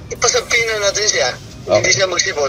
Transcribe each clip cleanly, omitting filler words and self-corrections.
ipasabina natin siya. Hindi siya magsipot.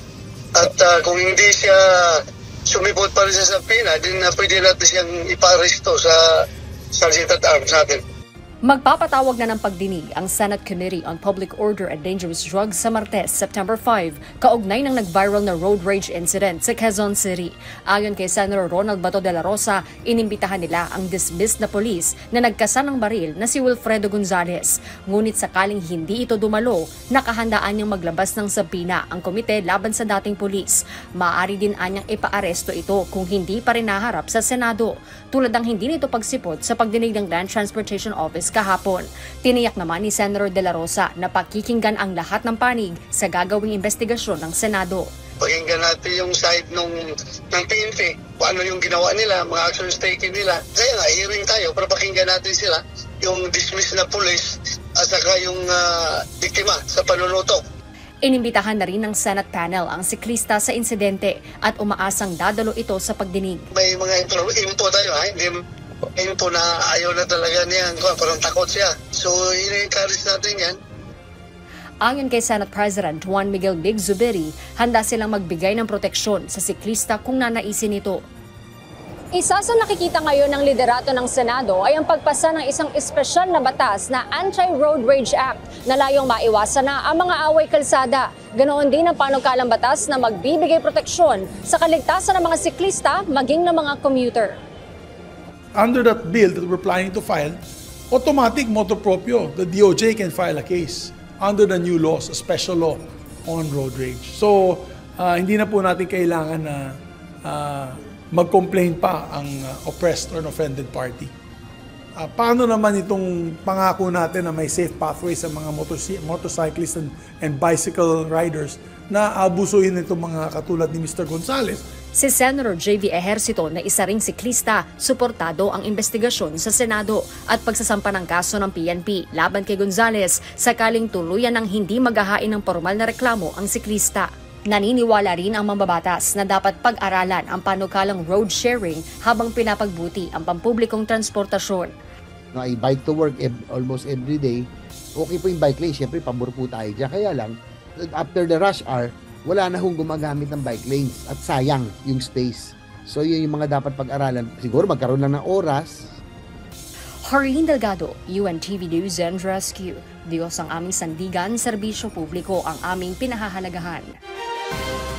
At kung hindi siya sumipot pa rin sa sabina, din pwede natin siyang ipa-aresto sa Sergeant at Arms natin. Magpapatawag na ng pagdinig ang Senate Committee on Public Order and Dangerous Drugs sa Martes, September 5, kaugnay ng nag-viral na road rage incident sa Quezon City. Ayon kay Senator Ronald Bato de la Rosa, inimbitahan nila ang dismissed na polis na nagkasan ng baril na si Wilfredo Gonzalez. Ngunit sakaling hindi ito dumalo, nakahandaan niyang maglabas ng sabina ang komite laban sa dating polis. Maaari din anyang ipaaresto ito kung hindi pa rin naharap sa Senado, tulad ng hindi nito pagsipot sa pagdinig ng Land Transportation Office kahapon. Tiniyak naman ni Senator De La Rosa na pakikinggan ang lahat ng panig sa gagawing investigasyon ng Senado. Pakinggan natin yung side ng PNP, kung ano yung ginawa nila, mga actions taken nila. Kaya nga, hearing tayo para pakinggan natin sila, yung dismissed na police at saka yung biktima sa panunutok. Inimbitahan na rin ng Senate panel ang siklista sa insidente at umaasang dadalo ito sa pagdinig. May mga info tayo, info na ayaw na talaga niyan, parang takot siya. So, i-encourage natin yan. Ayon kay Senate President Juan Miguel Big Zubiri, handa silang magbigay ng proteksyon sa siklista kung nanaisin ito. Isa sa nakikita ngayon ng liderato ng Senado ay ang pagpasa ng isang espesyal na batas na Anti-Road Rage Act na layong maiwasan na ang mga away kalsada. Ganoon din ang panukalang batas na magbibigay proteksyon sa kaligtasan ng mga siklista maging ng mga commuter. Under that bill that we're planning to file, automatic motor proprio, the DOJ can file a case under the new laws, a special law on road rage. So, hindi na po natin kailangan na mag-complain pa ang oppressed or offended party. Paano naman itong pangako natin na may safe pathway sa mga motorcyclists and bicycle riders na abusuhin itong mga katulad ni Mr. Gonzalez? Si Senator J.V. Ejercito na isa ring siklista, suportado ang investigasyon sa Senado at pagsasampa ng kaso ng PNP laban kay Gonzalez sakaling tuluyan ng hindi maghahain ng formal na reklamo ang siklista. Naniniwala rin ang mambabatas na dapat pag-aralan ang panukalang road sharing habang pinapagbuti ang pampublikong transportasyon. I bike to work almost every day. Okay po yung bike lane, siyempre pabor po tayo dyan. Kaya lang, after the rush hour, wala na hong gumagamit ng bike lanes at sayang yung space. So yun yung mga dapat pag-aralan. Siguro magkaroon lang ng oras. Harleen Delgado, UNTV News and Rescue. Diyos ang aming sandigan, serbisyo publiko ang aming pinahahalagahan.